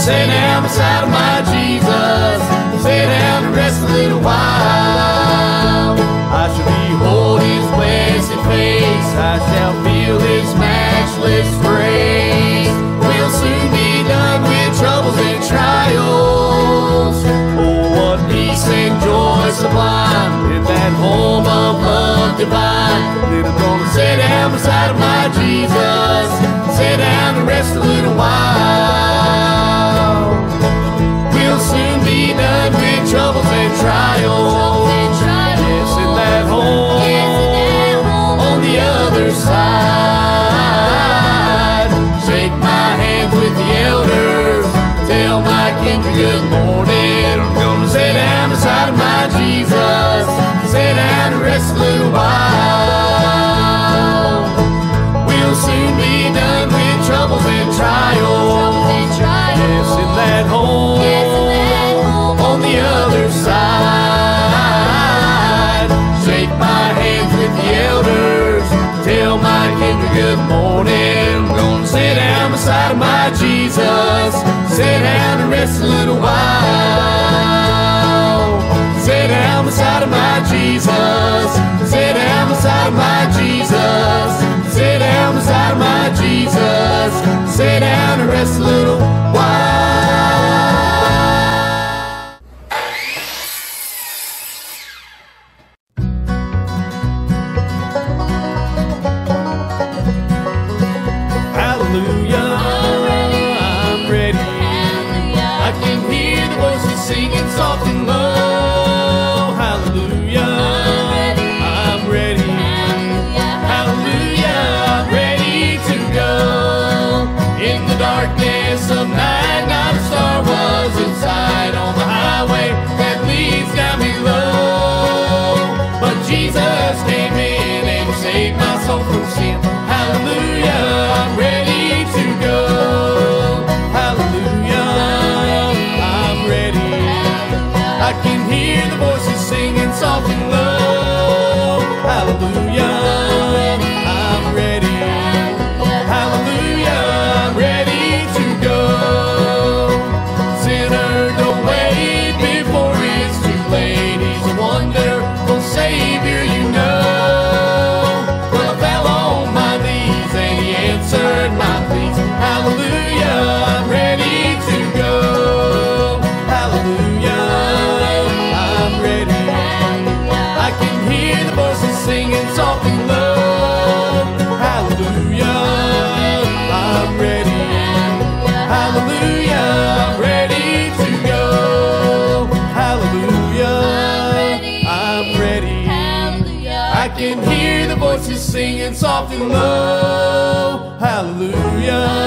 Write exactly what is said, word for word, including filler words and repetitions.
sit down beside of my Jesus, sit down and rest a little while. I shall behold his blessed face, I shall feel his matchless grace. We'll soon be done with troubles and trials. Oh, what peace and joy sublime in that home of love divine. Then I'm gonna sit down beside of my Jesus, sit down and rest a little while. We'll soon be done with troubles and trials. Yes, in that home, on the other side. Shake my hands with the elders, tell my kindred good morning. I'm gonna sit down beside of my Jesus, sit down and rest a little while. We'll soon be done with troubles and trials. Yes, in that home, on the other side. Shake my hands with the elders, tell my kindred good morning. I'm gonna sit down beside of my Jesus, sit down and rest a little while. Sit down beside of my Jesus, sit down beside of my Jesus, sit down beside of my Jesus, sit down and rest a little while. Hallelujah, I'm ready. I can hear the voices singing soft and low. Hallelujah, I'm ready. Hallelujah, I'm ready to go. In the darkness of night, not a star was in sight on the highway that leads down below. But Jesus came in and saved my soul from sin. Hallelujah, I'm ready to go. Hallelujah, I'm ready. I can hear the voices singing soft and low. Hallelujah, I'm ready. Hallelujah, I'm ready to go. Sinner, don't wait before it's too late. He's a wonderful Savior, you know. Well, I fell on my knees and he answered my pleas. Hallelujah, I'm ready to go. Hallelujah, I'm ready. I can hear the voices singing soft and low. Hallelujah, I'm ready. Hallelujah, I'm ready to go. Hallelujah, I'm ready. I can hear the voices singing soft and low. Hallelujah.